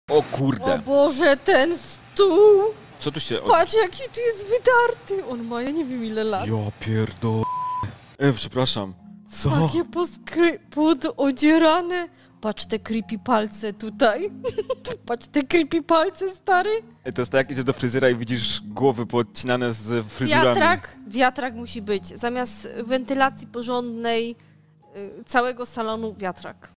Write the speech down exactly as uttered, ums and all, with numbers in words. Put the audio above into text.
O kurde. O Boże, ten stół! Co tu się... Patrz, jaki tu jest wydarty! On ma, ja nie wiem ile lat. Ja pierdol... E, przepraszam. Co? Takie poskry... pododzierane. Patrz te creepy palce tutaj. Patrz te creepy palce, stary. E, to jest tak, jak idziesz do fryzjera i widzisz głowy poodcinane z fryzurami. Wiatrak, wiatrak musi być. Zamiast wentylacji porządnej y, całego salonu wiatrak.